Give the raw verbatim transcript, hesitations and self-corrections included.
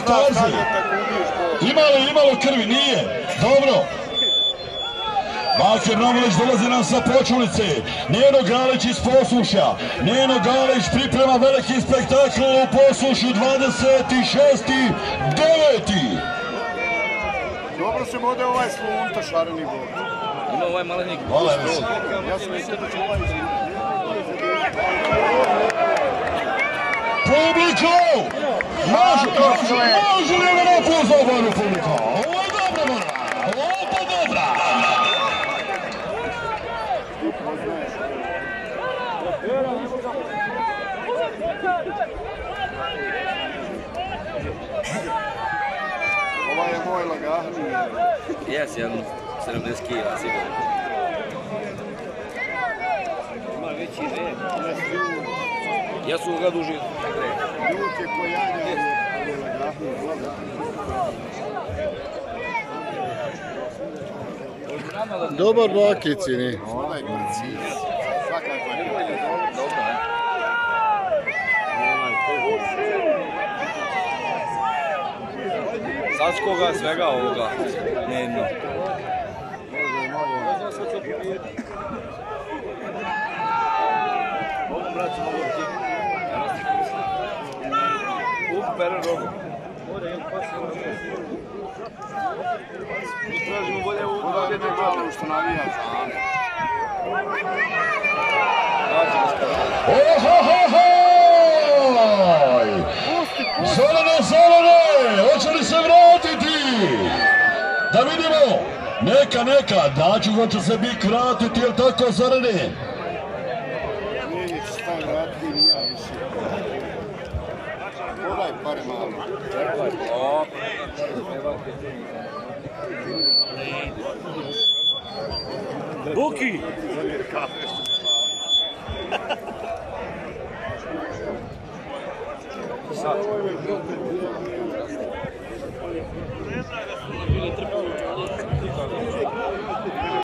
katarzi. Ima li, imalo krvi? Nije. Dobro. Bakir Novović dolazi nam sa Počulice. Neno Galić iz Poslušja. Neno Galić priprema veliki spektakl u Poslušju dvadeset šest devet. Dobro se bode ovaj slunta šareni god. Ima ovaj malenik. Ja sam mislio da će ovaj izgledati. Publiko! Može, može li ovo napol za oboru publiko? Ovo je dobra mora. Ovo je dobra. Ovaj je moj lagahni. Jes, jedno sedamdeset kila sigurno. Ima veći red. Ja su ga duži. Ljut je kojanja, ali je lagahni. Dobar Baki cini. Onaj preciz. Svakako je bolje. Dobro, ne? Savskoga, svega ovoga. Ne jedno. Mogu brati mogu ti. Up, Peran rogu. Mi tražimo bolje u Odavde ne gledam što navija. Ohohohoj! Zorane, Zorane! Hoće li se vratiti? Da vidimo! Neka, neka! Daću hoće se Bik vratiti, jel tako, Zorane? Nije će stavi vratiti ni ja više. Podaj pare malo. O! Buki! Sad.